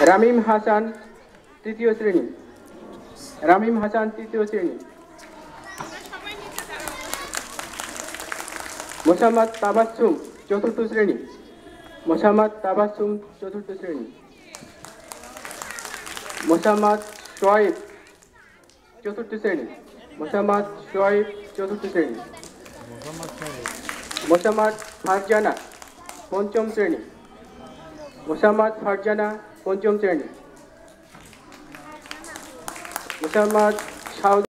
রামিম হাসান তৃতীয় শ্রেণী। রামিম হাসান তৃতীয় শ্রেণী। মোসাম্মদ তাবাসসুম চতুর্থ শ্রেণী। মোসাম্মদ তাবাসসুম চতুর্থ শ্রেণী। মোসাম্মদ শোয়েব চতুর্থ শ্রেণী। মোসাম্মদ শোয়েব চতুর্থ শ্রেণী। মোসাম্মদ ফারজানা পঞ্চম শ্রেণী। মোসাম্মদ ফারজানা পঞ্চম শ্রেণী। মোসাম্মদ